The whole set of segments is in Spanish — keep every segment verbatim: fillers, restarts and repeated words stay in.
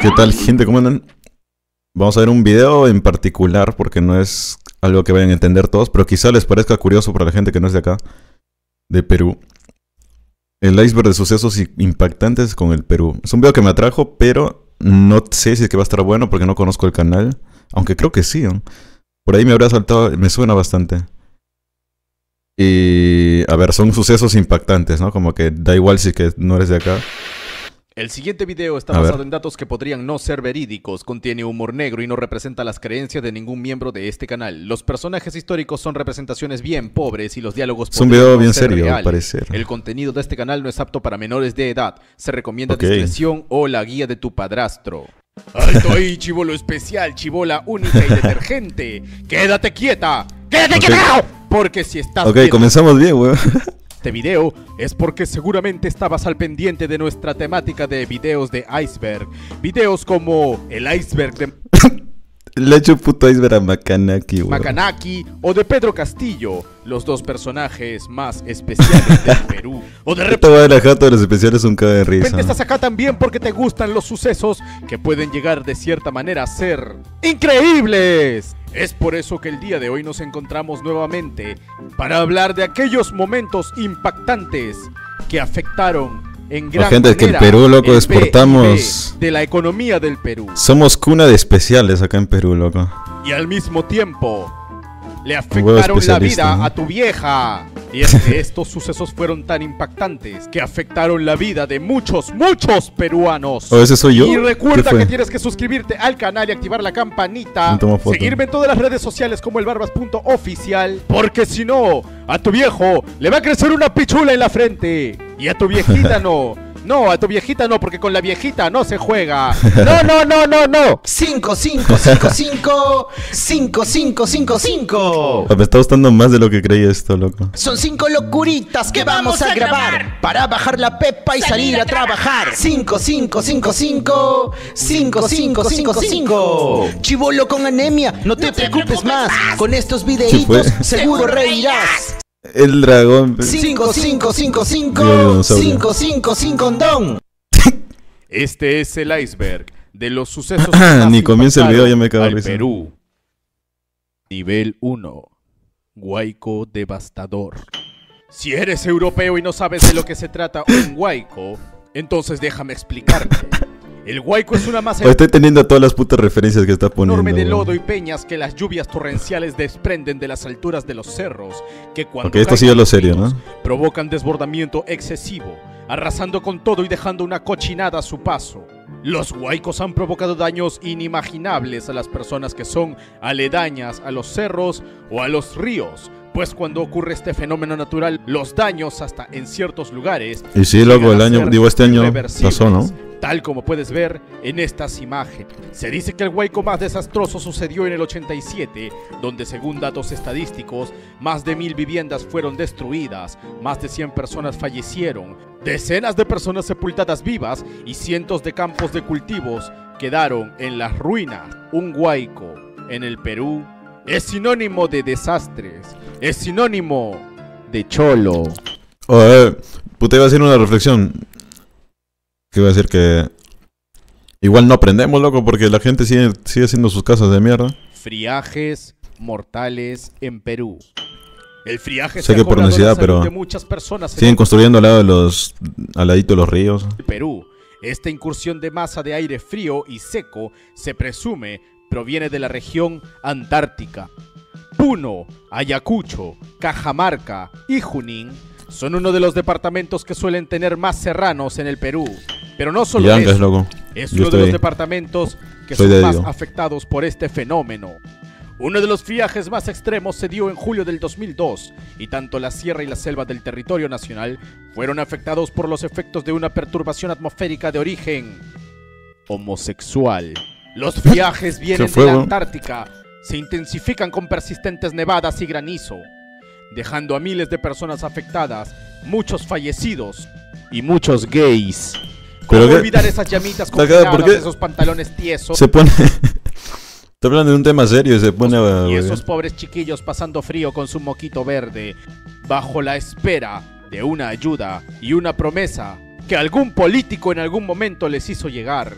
¿Qué tal, gente? ¿Cómo andan? Vamos a ver un video en particular porque no es algo que vayan a entender todos, pero quizá les parezca curioso para la gente que no es de acá, de Perú. El iceberg de sucesos impactantes con el Perú. Es un video que me atrajo, pero no sé si es que va a estar bueno porque no conozco el canal. Aunque creo que sí, ¿no? Por ahí me habrá saltado, me suena bastante. Y a ver, son sucesos impactantes, ¿no? Como que da igual si es que no eres de acá. El siguiente video está basado en datos que podrían no ser verídicos, contiene humor negro y no representa las creencias de ningún miembro de este canal. Los personajes históricos son representaciones bien pobres y los diálogos es un video bien serio, al parecer. El contenido de este canal no es apto para menores de edad. Se recomienda okay. discreción o la guía de tu padrastro. ¡Alto ahí, chibolo especial, chibola única y detergente! ¡Quédate quieta! ¡Quédate okay. quieta! Porque si estás... Ok, comenzamos bien, weón. Este video es porque seguramente estabas al pendiente de nuestra temática de videos de iceberg. Videos como el iceberg de... Le he hecho puto iceberg a Macanaki, weón. Macanaki o de Pedro Castillo, los dos personajes más especiales del Perú. O de repente... Esta la jata de los especiales un cago de risa. De repente estás acá también porque te gustan los sucesos que pueden llegar de cierta manera a ser increíbles. Es por eso que el día de hoy nos encontramos nuevamente para hablar de aquellos momentos impactantes que afectaron en gran la gente manera que el Perú, loco, el exportamos de la economía del Perú. Somos cuna de especiales acá en Perú, loco. Y al mismo tiempo le afectaron la vida ¿no? a tu vieja. Y es que estos sucesos fueron tan impactantes que afectaron la vida de muchos, muchos peruanos. ¿O ese soy yo? Y recuerda que tienes que suscribirte al canal y activar la campanita. Seguirme en todas las redes sociales como el barbas punto oficial. Porque si no, a tu viejo le va a crecer una pichula en la frente. Y a tu viejita no. No, a tu viejita no, porque con la viejita no se juega. No, no, no, no, no. cinco, cinco, cinco, cinco. cinco, cinco, cinco, cinco. Me está gustando más de lo que creí esto, loco. Son cinco locuritas que vamos a grabar para bajar la pepa y salir a trabajar. cinco, cinco, cinco, cinco. cinco, cinco, cinco, cinco. Chibolo con anemia, no te preocupes más. Con estos videitos seguro reirás. El dragón. cinco, cinco, cinco, cinco. cinco, cinco, cinco, don. Este es el iceberg de los sucesos ni comienza el video ya me cago en risa. Perú. Nivel uno. Huaico devastador. Si eres europeo y no sabes de lo que se trata un huaico, entonces déjame explicarte. El huaico es una masa... Estoy teniendo todas las putas referencias que está poniendo. Enorme de lodo y peñas que las lluvias torrenciales desprenden de las alturas de los cerros, que cuando okay, esto sí es lo serio, ¿no? provocan desbordamiento excesivo, arrasando con todo y dejando una cochinada a su paso. Los huaicos han provocado daños inimaginables a las personas que son aledañas a los cerros o a los ríos, pues cuando ocurre este fenómeno natural, los daños hasta en ciertos lugares... Y sí, loco, el año, digo, este año pasó, ¿no? Tal como puedes ver en estas imágenes. Se dice que el huaico más desastroso sucedió en el ochenta y siete, donde según datos estadísticos, más de mil viviendas fueron destruidas, más de cien personas fallecieron, decenas de personas sepultadas vivas y cientos de campos de cultivos quedaron en las ruinas. Un huaico en el Perú es sinónimo de desastres, es sinónimo de cholo. Oh, eh, puta, iba a hacer una reflexión. Que iba a decir que igual no aprendemos, loco, porque la gente sigue, sigue haciendo sus casas de mierda. Friajes mortales en Perú. El friaje sé se que por necesidad, pero de muchas personas siguen construyendo al lado de los, al ladito de los ríos. Perú. Esta incursión de masa de aire frío y seco se presume proviene de la región antártica. Puno, Ayacucho, Cajamarca y Junín son uno de los departamentos que suelen tener más serranos en el Perú. Pero no solo Yangas, eso, loco. es Yo uno estoy... de los departamentos que Soy son más Dios. afectados por este fenómeno. Uno de los friajes más extremos se dio en julio del dos mil dos, y tanto la sierra y la selva del territorio nacional fueron afectados por los efectos de una perturbación atmosférica de origen homosexual. Los friajes vienen fue, de la ¿no? Antártica, se intensifican con persistentes nevadas y granizo, dejando a miles de personas afectadas, muchos fallecidos y muchos gays. ¿Cómo ¿Pero olvidar qué? esas llamitas ¿Por congeladas, qué? esos pantalones tiesos? Se pone... Está hablando de un tema serio y se pone a... Y esos pobres chiquillos pasando frío con su moquito verde, bajo la espera de una ayuda y una promesa que algún político en algún momento les hizo llegar.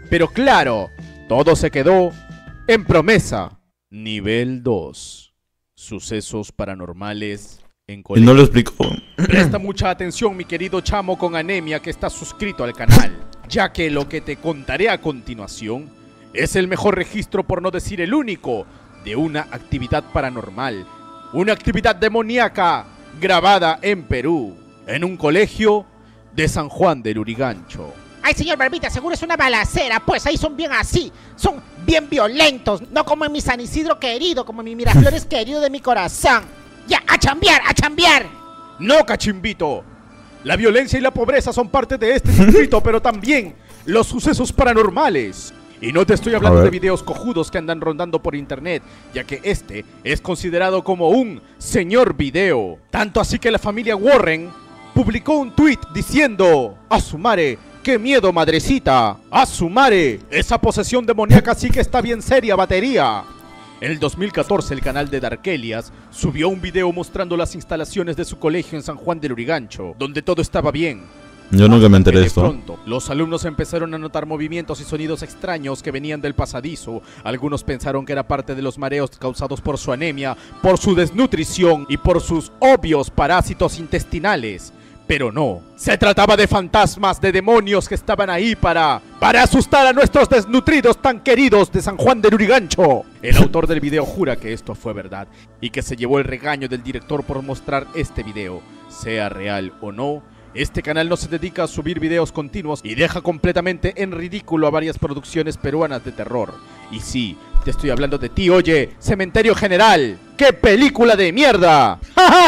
Pero claro, todo se quedó en promesa. Nivel dos. Sucesos paranormales en Y colegio. no lo explicó. Presta mucha atención, mi querido chamo con anemia que está suscrito al canal, ya que lo que te contaré a continuación es el mejor registro, por no decir el único, de una actividad paranormal, una actividad demoníaca grabada en Perú, en un colegio de San Juan del Lurigancho. Ay, señor Barbita, seguro es una balacera, pues ahí son bien así, son bien violentos, no como en mi San Isidro querido, como en mi Miraflores querido de mi corazón. Ya, a chambear, a chambear. No, cachimbito. La violencia y la pobreza son parte de este circuito, pero también los sucesos paranormales. Y no te estoy hablando de videos cojudos que andan rondando por internet, ya que este es considerado como un señor video. Tanto así que la familia Warren publicó un tweet diciendo: ¡a su madre! ¡Qué miedo, madrecita! ¡A su madre! Esa posesión demoníaca sí que está bien seria, batería. En el dos mil catorce, el canal de Darkelias subió un video mostrando las instalaciones de su colegio en San Juan del Lurigancho, donde todo estaba bien. Yo nunca me enteré de De esto. pronto, los alumnos empezaron a notar movimientos y sonidos extraños que venían del pasadizo. Algunos pensaron que era parte de los mareos causados por su anemia, por su desnutrición y por sus obvios parásitos intestinales. Pero no, se trataba de fantasmas, de demonios que estaban ahí para, para asustar a nuestros desnutridos tan queridos de San Juan del Lurigancho. El autor del video jura que esto fue verdad y que se llevó el regaño del director por mostrar este video. Sea real o no, este canal no se dedica a subir videos continuos y deja completamente en ridículo a varias producciones peruanas de terror. Y sí, te estoy hablando de ti, oye, Cementerio General. ¡Qué película de mierda!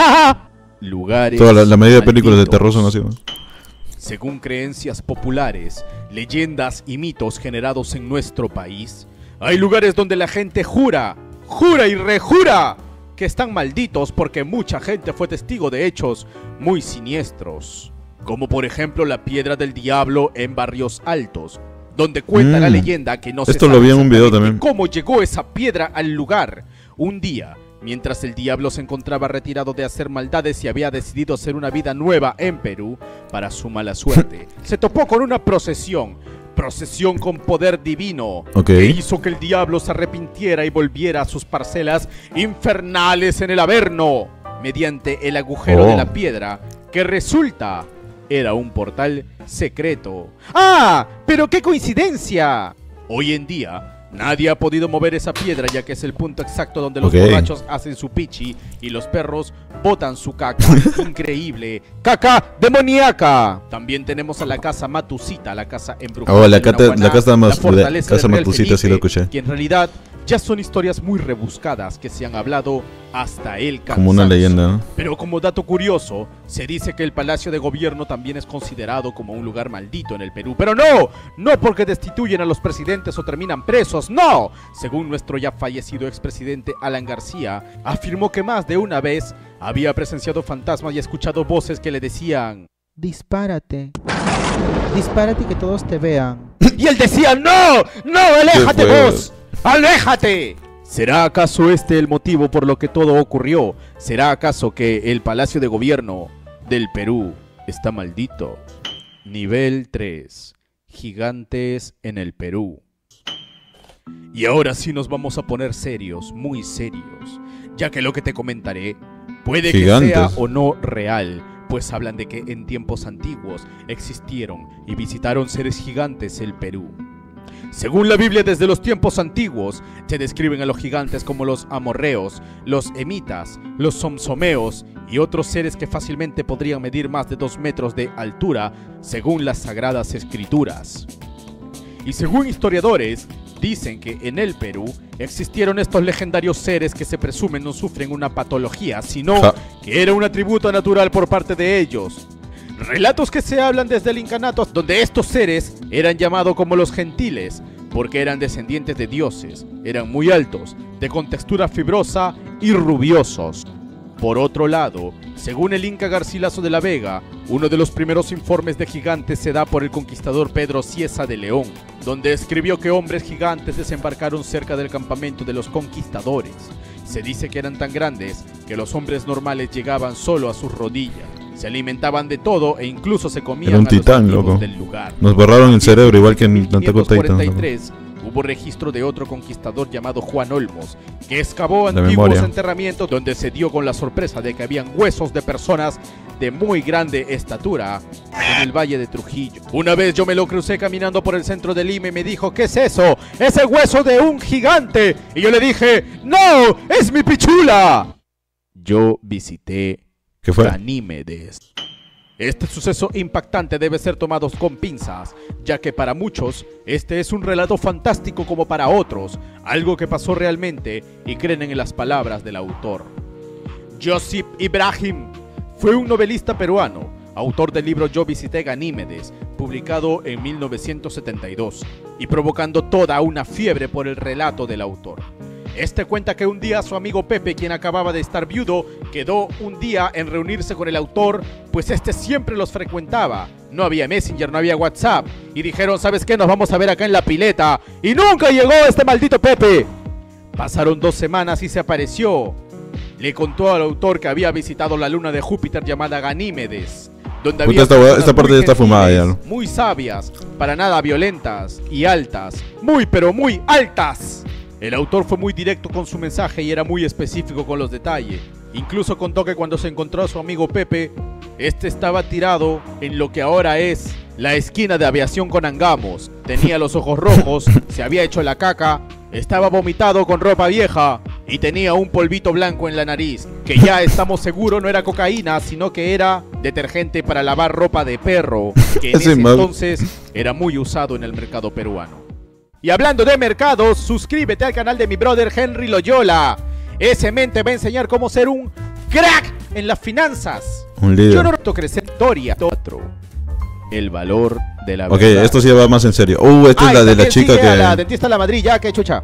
Lugares Toda la, la mayoría de películas de malditos. terror son así, ¿no? Según creencias populares, leyendas y mitos generados en nuestro país, hay lugares donde la gente jura, jura y rejura que están malditos porque mucha gente fue testigo de hechos muy siniestros. Como por ejemplo la Piedra del Diablo en Barrios Altos, donde cuenta Mm. la leyenda que no se Esto sabe lo vi en un video exactamente también. cómo llegó esa piedra al lugar. Un día, mientras el diablo se encontraba retirado de hacer maldades y había decidido hacer una vida nueva en Perú, para su mala suerte, se topó con una procesión, procesión con poder divino, Ok. que hizo que el diablo se arrepintiera y volviera a sus parcelas infernales en el Averno, mediante el agujero Oh. de la piedra, que resulta era un portal secreto. ¡Ah! ¡Pero qué coincidencia! Hoy en día, nadie ha podido mover esa piedra, ya que es el punto exacto donde los Ok. borrachos hacen su pichi y los perros botan su caca. Increíble. ¡Caca demoníaca! También tenemos a la casa Matusita, la casa embrujada. Oh, la de cata- Nahuaná, la casa Mas- fortaleza casa del Real Matusita, sí lo Felipe, escuché. que en realidad ya son historias muy rebuscadas que se han hablado hasta el cansancio. Como una leyenda, ¿no? Pero como dato curioso, se dice que el Palacio de Gobierno también es considerado como un lugar maldito en el Perú. Pero no, no porque destituyen a los presidentes o terminan presos, no. Según nuestro ya fallecido expresidente Alan García, afirmó que más de una vez había presenciado fantasmas y escuchado voces que le decían: Dispárate. Dispárate y que todos te vean. y él decía: ¡no! ¡No! ¡Aléjate ¿Qué fue? vos! ¡Aléjate! ¿Será acaso este el motivo por lo que todo ocurrió? ¿Será acaso que el Palacio de Gobierno del Perú está maldito? Nivel tres. Gigantes en el Perú. Y ahora sí nos vamos a poner serios, muy serios, ya que lo que te comentaré puede Gigantes. que sea o no real, pues hablan de que en tiempos antiguos existieron y visitaron seres gigantes el Perú. Según la Biblia, desde los tiempos antiguos se describen a los gigantes como los amorreos, los emitas, los somsomeos y otros seres que fácilmente podrían medir más de dos metros de altura, según las sagradas escrituras. Y según historiadores, dicen que en el Perú existieron estos legendarios seres que se presumen no sufren una patología, sino Ja. que era un atributo natural por parte de ellos. Relatos que se hablan desde el incanato, donde estos seres eran llamados como los gentiles, porque eran descendientes de dioses, eran muy altos, de contextura fibrosa y rubiosos. Por otro lado, según el Inca Garcilaso de la Vega, uno de los primeros informes de gigantes se da por el conquistador Pedro Cieza de León, donde escribió que hombres gigantes desembarcaron cerca del campamento de los conquistadores. Se dice que eran tan grandes que los hombres normales llegaban solo a sus rodillas. Se alimentaban de todo e incluso se comían Era un a los titán, nativos loco. del lugar. Nos borraron el cerebro igual que en En Attack on mil quinientos cuarenta y Titan. tres hubo registro de otro conquistador llamado Juan Olmos, que excavó De antiguos memoria. enterramientos donde se dio con la sorpresa de que habían huesos de personas de muy grande estatura en el Valle de Trujillo. Una vez yo me lo crucé caminando por el centro de Lima y me dijo, ¿qué es eso? ¡Es el hueso de un gigante! Y yo le dije, ¡no! ¡Es mi pichula! Yo visité ¿Qué fue? Ganímedes. Este suceso impactante debe ser tomado con pinzas, ya que para muchos este es un relato fantástico como para otros, algo que pasó realmente y creen en las palabras del autor. Josip Ibrahim fue un novelista peruano, autor del libro Yo visité Ganímedes, publicado en mil novecientos setenta y dos, y provocando toda una fiebre por el relato del autor. Este cuenta que un día su amigo Pepe, quien acababa de estar viudo, quedó un día en reunirse con el autor, pues este siempre los frecuentaba. No había Messenger, no había WhatsApp, y dijeron, ¿sabes qué? Nos vamos a ver acá en la pileta. Y nunca llegó este maldito Pepe. Pasaron dos semanas y se apareció. Le contó al autor que había visitado la luna de Júpiter llamada Ganímedes, donde Puta, había esta, personas esta parte muy ya está fumada ya. gentiles, muy sabias, para nada violentas y altas, muy pero muy altas. El autor fue muy directo con su mensaje y era muy específico con los detalles. Incluso contó que cuando se encontró a su amigo Pepe, este estaba tirado en lo que ahora es la esquina de Aviación con Angamos. Tenía los ojos rojos, se había hecho la caca, estaba vomitado con ropa vieja y tenía un polvito blanco en la nariz, que ya estamos seguros no era cocaína, sino que era detergente para lavar ropa de perro, que en Ese ese mal- entonces era muy usado en el mercado peruano. Y hablando de mercados, suscríbete al canal de mi brother Henry Loyola. Ese men te va a enseñar cómo ser un crack en las finanzas. Un Yo líder. no reto crecer historia. Otro. El valor de la Ok, verdad. esto sí va más en serio. Uh, esta Ah, es y la de la también chica sigue a la que... dentista La Madrid, ya, que chucha.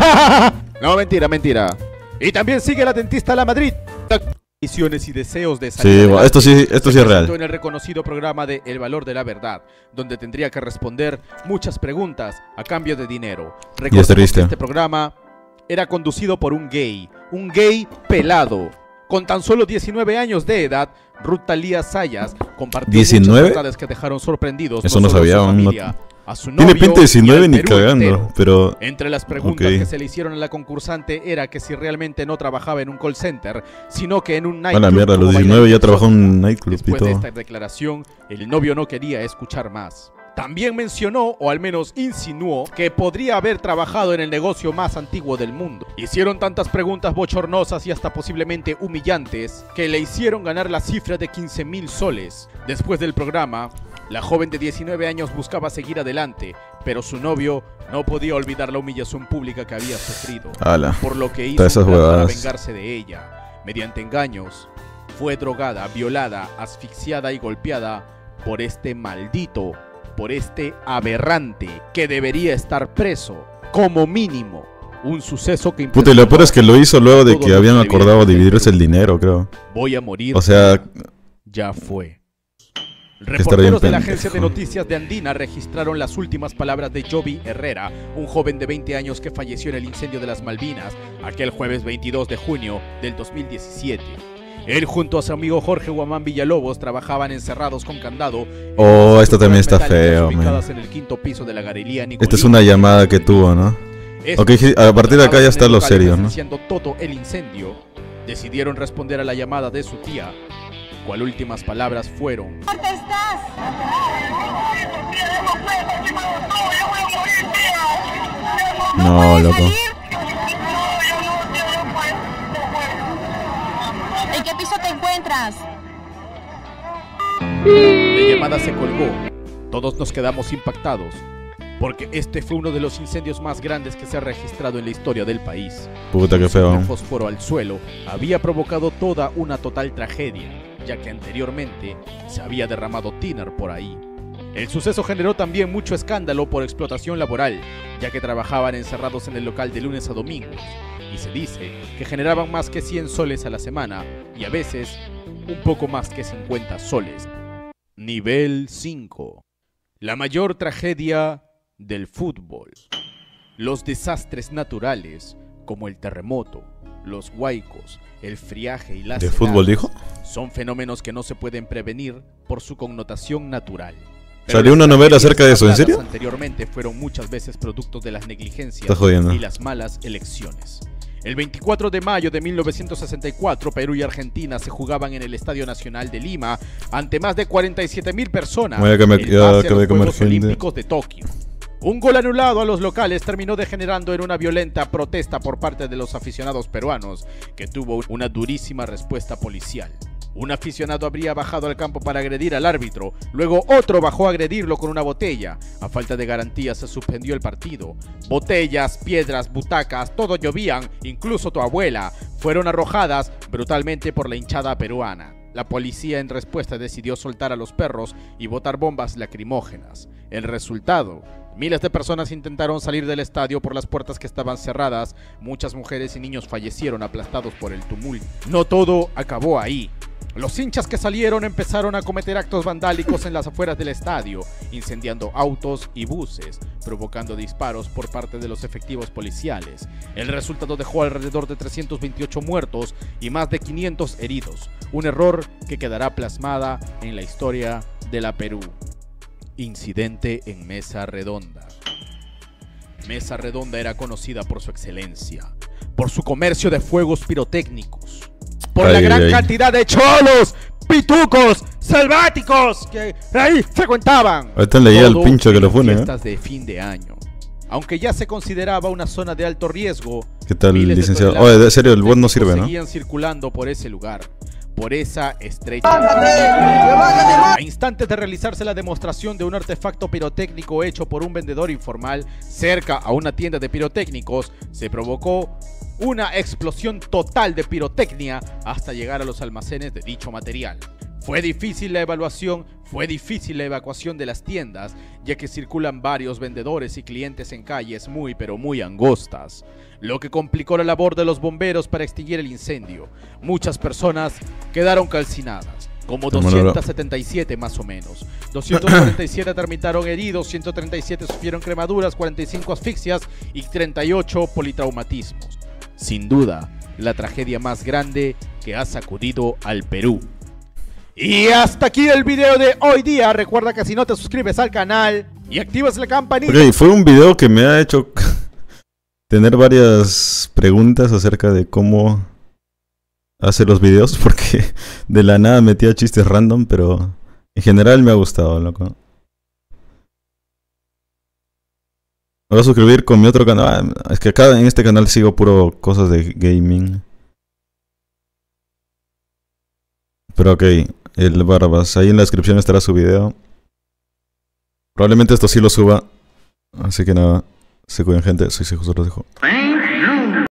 No, mentira, mentira. Y también sigue la dentista La Madrid. Visiones y deseos de salir Sí, adelante. bueno, esto sí, esto sí Se es presentó real. en el reconocido programa de El Valor de la Verdad, donde tendría que responder muchas preguntas a cambio de dinero. Recordemos triste. que este programa era conducido por un gay, un gay pelado. Con tan solo diecinueve años de edad, Ruth Talía Sayas compartió ¿diecinueve? muchas verdades que dejaron sorprendidos Eso no solo a su sabía, no- familia, a su Tiene novio pinta de y diecinueve al ni Perú cagando, entero. pero... Entre las preguntas Ok. que se le hicieron a la concursante era que si realmente no trabajaba en un call center, sino que en un A nightclub. la mierda, a como los diecinueve ya bailarín trabajó en exótico. un nightclub y Después de todo. esta declaración, el novio no quería escuchar más. También mencionó, o al menos insinuó, que podría haber trabajado en el negocio más antiguo del mundo. Hicieron tantas preguntas bochornosas y hasta posiblemente humillantes que le hicieron ganar la cifra de quince mil soles. Después del programa, la joven de diecinueve años buscaba seguir adelante, pero su novio no podía olvidar la humillación pública que había sufrido, Ala. por lo que hizo Todas un esas plan para huevadas. vengarse de ella. Mediante engaños, fue drogada, violada, asfixiada y golpeada por este maldito, por este aberrante que debería estar preso, como mínimo. Un suceso que Puta, y lo peor es que lo hizo luego de Todo que lo habían que debía acordado tener. dividirse el dinero, creo. Voy a morir. O sea, Ya fue. estar bien Reporteros de la agencia de pendejo. noticias de Andina registraron las últimas palabras de Joby Herrera, un joven de veinte años que falleció en el incendio de las Malvinas, aquel jueves veintidós de junio del dos mil diecisiete. Él junto a su amigo Jorge Guamán Villalobos trabajaban encerrados con candado. en Oh, unas esto también estructuras está metálicas feo, ubicadas man. en el quinto piso de la galería esta es Nicolini. una llamada que tuvo, ¿no? Estos, Ok, sí, a partir de acá ya está en el lo local serio, ¿no? presenciando todo el incendio, decidieron responder a la llamada de su tía, cual últimas palabras fueron: ¿Dónde estás? No, loco. ¿En qué piso te encuentras? La llamada se colgó. Todos nos quedamos impactados, porque este fue uno de los incendios más grandes que se ha registrado en la historia del país. Puta, qué Un feo. fósforo al suelo había provocado toda una total tragedia, ya que anteriormente se había derramado tiner por ahí. El suceso generó también mucho escándalo por explotación laboral, ya que trabajaban encerrados en el local de lunes a domingos, y se dice que generaban más que cien soles a la semana, y a veces un poco más que cincuenta soles. Nivel cinco. La mayor tragedia del fútbol. Los desastres naturales, como el terremoto, Los huaicos, el friaje y las ¿De fútbol dijo? son fenómenos que no se pueden prevenir por su connotación natural. Salió una novela acerca de eso, ¿en serio? Anteriormente fueron muchas veces productos de las negligencias Está jodiendo. y las malas elecciones. El veinticuatro de mayo de mil novecientos sesenta y cuatro, Perú y Argentina se jugaban en el Estadio Nacional de Lima ante más de cuarenta y siete mil personas Voy a comer- en ya base a acabé de los comer Juegos gente. Olímpicos de Tokio. Un gol anulado a los locales terminó degenerando en una violenta protesta por parte de los aficionados peruanos, que tuvo una durísima respuesta policial. Un aficionado habría bajado al campo para agredir al árbitro, luego otro bajó a agredirlo con una botella. A falta de garantías se suspendió el partido. Botellas, piedras, butacas, todo llovían, incluso tu abuela, fueron arrojadas brutalmente por la hinchada peruana. La policía en respuesta decidió soltar a los perros y botar bombas lacrimógenas. El resultado: miles de personas intentaron salir del estadio por las puertas que estaban cerradas. Muchas mujeres y niños fallecieron aplastados por el tumulto. No todo acabó ahí. Los hinchas que salieron empezaron a cometer actos vandálicos en las afueras del estadio, incendiando autos y buses, provocando disparos por parte de los efectivos policiales. El resultado dejó alrededor de trescientos veintiocho muertos y más de quinientos heridos, un error que quedará plasmada en la historia de la Perú. Incidente en Mesa Redonda. Mesa Redonda era conocida por su excelencia, por su comercio de fuegos pirotécnicos, por Ay, la ay, gran ay. cantidad de cholos, pitucos, selváticos que ahí frecuentaban. Ahorita leía el Todo pincho que en lo pone, ¿eh? fiestas de fin de año. Aunque ya se consideraba una zona de alto riesgo, ¿Qué tal, miles de licenciado? toneladas Oye, de serio, el bot no de sirve, ¿no? seguían circulando por ese lugar, por esa estrecha. A instantes de realizarse la demostración de un artefacto pirotécnico hecho por un vendedor informal cerca a una tienda de pirotécnicos, se provocó una explosión total de pirotecnia hasta llegar a los almacenes de dicho material. Fue difícil la evaluación, fue difícil la evacuación de las tiendas, ya que circulan varios vendedores y clientes en calles muy pero muy angostas, lo que complicó la labor de los bomberos para extinguir el incendio. Muchas personas quedaron calcinadas, como doscientas setenta y siete más o menos. doscientos cuarenta y siete terminaron heridos, ciento treinta y siete sufrieron cremaduras, cuarenta y cinco asfixias y treinta y ocho politraumatismos. Sin duda, la tragedia más grande que ha sacudido al Perú. Y hasta aquí el video de hoy día. Recuerda que si no te suscribes al canal y activas la campanita. Ok, fue un video que me ha hecho tener varias preguntas acerca de cómo hace los videos, porque de la nada metía chistes random, pero en general me ha gustado, loco. Me voy a suscribir con mi otro canal. Ah, es que acá en este canal sigo puro cosas de gaming. Pero ok, el Barbas, ahí en la descripción estará su video. Probablemente esto sí lo suba. Así que nada, se cuiden, gente. Soy Justo, los dejo.